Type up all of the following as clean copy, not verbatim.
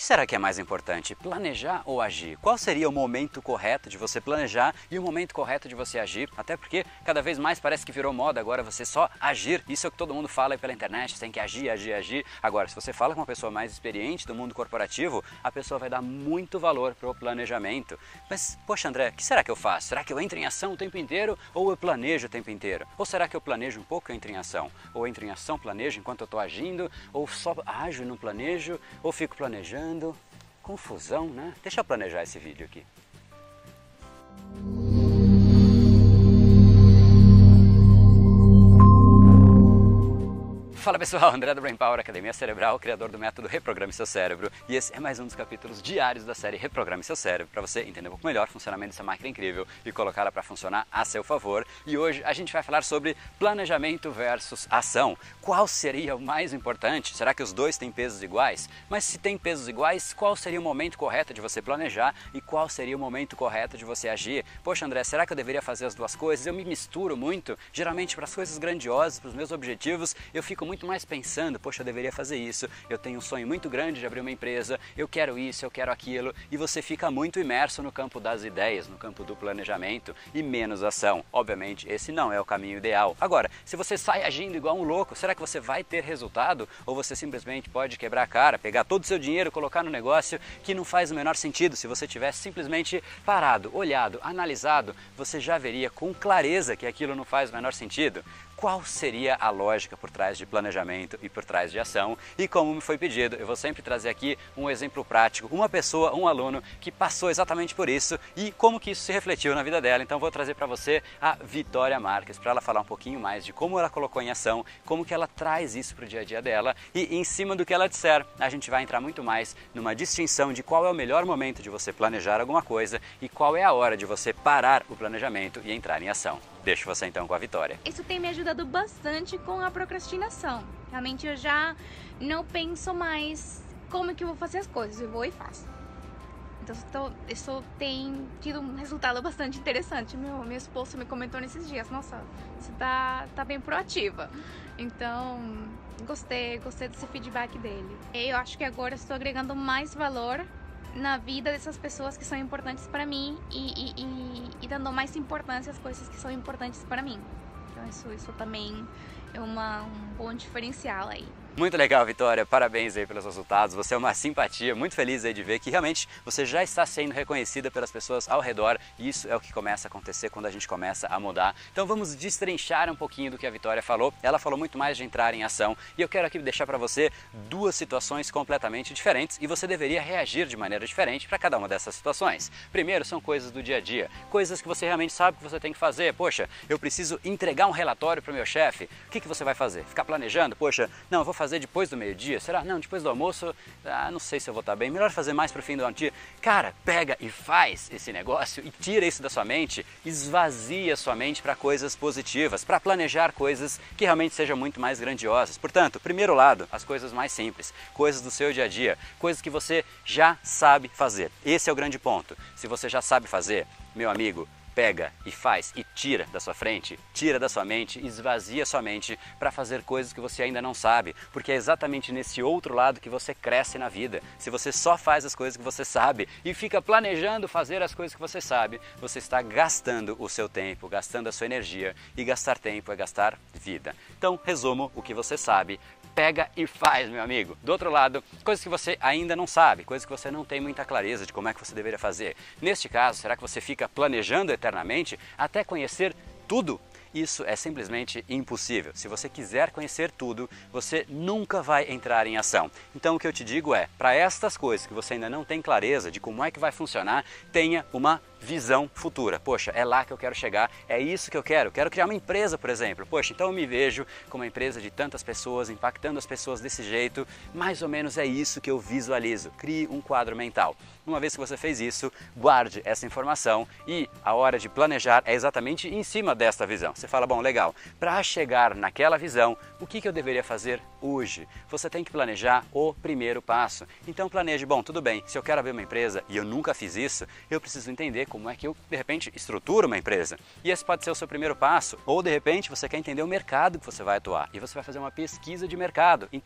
que será que é mais importante, planejar ou agir? Qual seria o momento correto de você planejar e o momento correto de você agir? Até porque cada vez mais parece que virou moda agora você só agir. Isso é o que todo mundo fala aí pela internet, você tem que agir, agir, agir. Agora, se você fala com uma pessoa mais experiente do mundo corporativo, a pessoa vai dar muito valor para o planejamento. Mas, poxa André, o que será que eu faço? Será que eu entro em ação o tempo inteiro ou eu planejo o tempo inteiro? Ou será que eu planejo um pouco e entro em ação? Ou entro em ação, planejo enquanto eu estou agindo? Ou só ajo e não planejo? Ou fico planejando? Confusão, né? Deixa eu planejar esse vídeo aqui. Fala pessoal, André do Brain Power, Academia Cerebral, criador do método Reprograme Seu Cérebro, e esse é mais um dos capítulos diários da série Reprograme Seu Cérebro, para você entender um pouco melhor o funcionamento dessa máquina incrível e colocá-la para funcionar a seu favor. E hoje a gente vai falar sobre planejamento versus ação. Qual seria o mais importante? Será que os dois têm pesos iguais? Mas se tem pesos iguais, qual seria o momento correto de você planejar e qual seria o momento correto de você agir? Poxa André, será que eu deveria fazer as duas coisas? Eu me misturo muito, geralmente para as coisas grandiosas, para os meus objetivos, eu fico muito mais pensando, poxa, eu deveria fazer isso, eu tenho um sonho muito grande de abrir uma empresa, eu quero isso, eu quero aquilo, e você fica muito imerso no campo das ideias, no campo do planejamento e menos ação. Obviamente, esse não é o caminho ideal. Agora, se você sai agindo igual um louco, será que você vai ter resultado? Ou você simplesmente pode quebrar a cara, pegar todo o seu dinheiro, colocar no negócio que não faz o menor sentido? Se você tivesse simplesmente parado, olhado, analisado, você já veria com clareza que aquilo não faz o menor sentido. Qual seria a lógica por trás de planejamento e por trás de ação? E como me foi pedido, eu vou sempre trazer aqui um exemplo prático, uma pessoa, um aluno que passou exatamente por isso e como que isso se refletiu na vida dela. Então vou trazer para você a Vitória Marques, para ela falar um pouquinho mais de como ela colocou em ação, como que ela traz isso para o dia a dia dela e em cima do que ela disser, a gente vai entrar muito mais numa distinção de qual é o melhor momento de você planejar alguma coisa e qual é a hora de você parar o planejamento e entrar em ação. Deixo você então com a Vitória. Isso tem me ajudado bastante com a procrastinação. Realmente eu já não penso mais como é que eu vou fazer as coisas, eu vou e faço. Então isso tem tido um resultado bastante interessante. Meu esposo me comentou nesses dias, nossa, você tá bem proativa. Então gostei desse feedback dele. Eu acho que agora estou agregando mais valor na vida dessas pessoas que são importantes para mim e dando mais importância às coisas que são importantes para mim. Então isso também é um bom diferencial aí. Muito legal, Vitória, parabéns aí pelos resultados, você é uma simpatia, muito feliz aí de ver que realmente você já está sendo reconhecida pelas pessoas ao redor e isso é o que começa a acontecer quando a gente começa a mudar. Então vamos destrinchar um pouquinho do que a Vitória falou, ela falou muito mais de entrar em ação e eu quero aqui deixar para você duas situações completamente diferentes e você deveria reagir de maneira diferente para cada uma dessas situações. Primeiro são coisas do dia a dia, coisas que você realmente sabe que você tem que fazer. Poxa, eu preciso entregar um relatório para o meu chefe, o que você vai fazer? Ficar planejando? Poxa, não, eu vou fazer depois do meio-dia? Será? Não, depois do almoço, não sei se eu vou estar bem, melhor fazer mais para o fim do dia. Cara, pega e faz esse negócio e tira isso da sua mente, esvazia sua mente para coisas positivas, para planejar coisas que realmente sejam muito mais grandiosas. Portanto, primeiro lado, as coisas mais simples, coisas do seu dia a dia, coisas que você já sabe fazer. Esse é o grande ponto. Se você já sabe fazer, meu amigo, pega e faz e tira da sua frente, tira da sua mente, esvazia sua mente para fazer coisas que você ainda não sabe, porque é exatamente nesse outro lado que você cresce na vida. Se você só faz as coisas que você sabe e fica planejando fazer as coisas que você sabe, você está gastando o seu tempo, gastando a sua energia e gastar tempo é gastar vida. Então, resumo o que você sabe. Pega e faz, meu amigo. Do outro lado, coisas que você ainda não sabe, coisas que você não tem muita clareza de como é que você deveria fazer. Neste caso, será que você fica planejando eternamente até conhecer tudo? Isso é simplesmente impossível. Se você quiser conhecer tudo, você nunca vai entrar em ação. Então o que eu te digo é, para estas coisas que você ainda não tem clareza de como é que vai funcionar, tenha uma visão futura. Poxa, é lá que eu quero chegar, é isso que eu quero. Quero criar uma empresa, por exemplo. Poxa, então eu me vejo como uma empresa de tantas pessoas, impactando as pessoas desse jeito. Mais ou menos é isso que eu visualizo. Crie um quadro mental. Uma vez que você fez isso, guarde essa informação e a hora de planejar é exatamente em cima desta visão. Você fala, bom, legal, para chegar naquela visão, o que eu deveria fazer hoje? Você tem que planejar o primeiro passo. Então planeje, bom, tudo bem, se eu quero abrir uma empresa e eu nunca fiz isso, eu preciso entender como é que eu, de repente, estruturo uma empresa. E esse pode ser o seu primeiro passo. Ou, de repente, você quer entender o mercado que você vai atuar e você vai fazer uma pesquisa de mercado. Então,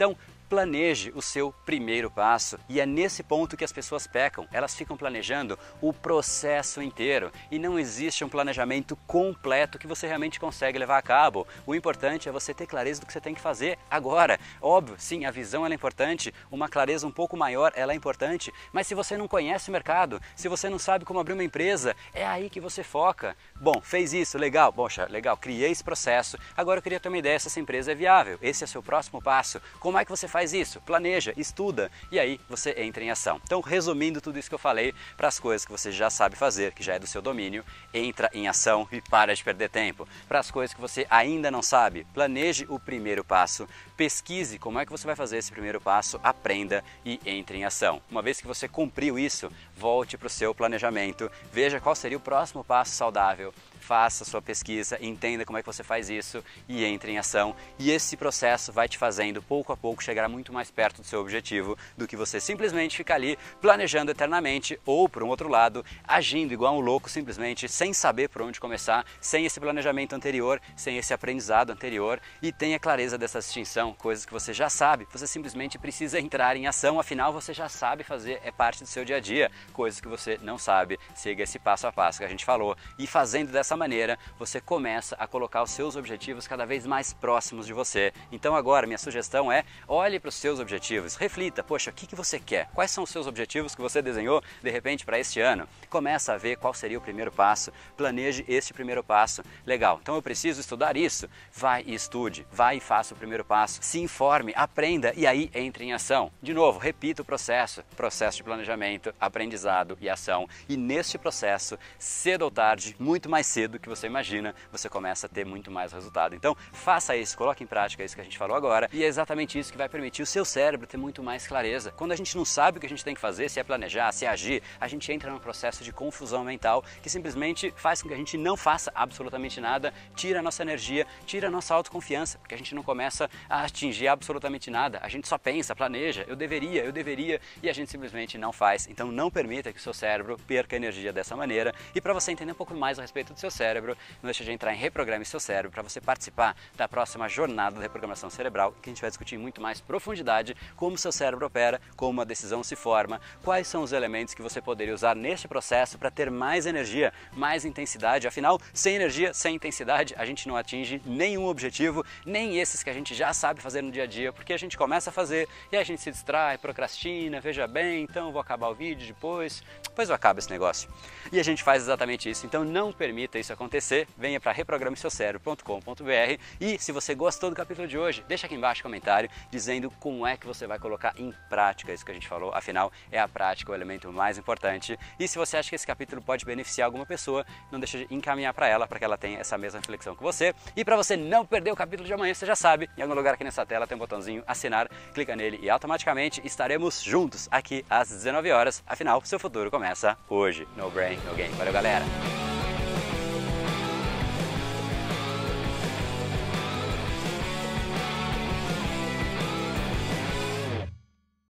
planeje o seu primeiro passo. E é nesse ponto que as pessoas pecam. Elas ficam planejando o processo inteiro e não existe um planejamento completo que você realmente consegue levar a cabo. O importante é você ter clareza do que você tem que fazer agora. Óbvio, sim, a visão ela é importante, uma clareza um pouco maior ela é importante, mas se você não conhece o mercado, se você não sabe como abrir uma empresa, é aí que você foca. Bom, fez isso, legal, poxa, legal, criei esse processo, agora eu queria ter uma ideia se essa empresa é viável, esse é o seu próximo passo. Como é que você faz isso? Planeja, estuda e aí você entra em ação. Então, resumindo tudo isso que eu falei, para as coisas que você já sabe fazer, que já é do seu domínio, entra em ação e para de perder tempo. Para as coisas que você ainda não sabe, planeje o primeiro passo, pesquise como é que você vai fazer esse primeiro passo, aprenda e entre em ação. Uma vez que você cumpriu isso, volte para o seu planejamento, veja qual seria o próximo passo saudável, faça sua pesquisa, entenda como é que você faz isso e entre em ação. E esse processo vai te fazendo, pouco a pouco, chegar muito mais perto do seu objetivo do que você simplesmente ficar ali planejando eternamente ou, por um outro lado, agindo igual um louco, simplesmente sem saber por onde começar, sem esse planejamento anterior, sem esse aprendizado anterior. E tenha clareza dessa distinção, coisas que você já sabe, você simplesmente precisa entrar em ação, afinal você já sabe fazer, é parte do seu dia a dia. Coisas que você não sabe, siga esse passo a passo que a gente falou e fazendo dessa maneira, você começa a colocar os seus objetivos cada vez mais próximos de você. Então agora, minha sugestão é, olhe para os seus objetivos, reflita, poxa, o que você quer? Quais são os seus objetivos que você desenhou, de repente, para este ano? Começa a ver qual seria o primeiro passo, planeje este primeiro passo. Legal, então eu preciso estudar isso? Vai e estude, vai e faça o primeiro passo, se informe, aprenda e aí entre em ação. De novo, repita o processo de planejamento, aprendizado e ação. E neste processo, cedo ou tarde, muito mais cedo do que você imagina, você começa a ter muito mais resultado. Então, faça isso, coloque em prática isso que a gente falou agora e é exatamente isso que vai permitir o seu cérebro ter muito mais clareza. Quando a gente não sabe o que a gente tem que fazer, se é planejar, se é agir, a gente entra num processo de confusão mental que simplesmente faz com que a gente não faça absolutamente nada, tira a nossa energia, tira a nossa autoconfiança, porque a gente não começa a atingir absolutamente nada. A gente só pensa, planeja, eu deveria, e a gente simplesmente não faz. Então, não permita que o seu cérebro perca energia dessa maneira. E para você entender um pouco mais a respeito do seu cérebro, não deixe de entrar em Reprograme Seu Cérebro para você participar da próxima jornada da reprogramação cerebral, que a gente vai discutir em muito mais profundidade como o seu cérebro opera, como uma decisão se forma, quais são os elementos que você poderia usar neste processo para ter mais energia, mais intensidade. Afinal, sem energia, sem intensidade, a gente não atinge nenhum objetivo, nem esses que a gente já sabe fazer no dia a dia, porque a gente começa a fazer e a gente se distrai, procrastina, veja bem, então eu vou acabar o vídeo depois eu acabo esse negócio. E a gente faz exatamente isso, então não permita isso acontecer, venha para reprogrameseucerebro.com.br e se você gostou do capítulo de hoje, deixa aqui embaixo um comentário dizendo como é que você vai colocar em prática isso que a gente falou, afinal é a prática o elemento mais importante. E se você acha que esse capítulo pode beneficiar alguma pessoa, não deixa de encaminhar para ela que ela tenha essa mesma reflexão que você. E para você não perder o capítulo de amanhã, você já sabe, em algum lugar aqui nessa tela tem um botãozinho assinar, clica nele e automaticamente estaremos juntos aqui às 19 horas, afinal seu futuro começa hoje. No brain, no game. Valeu, galera!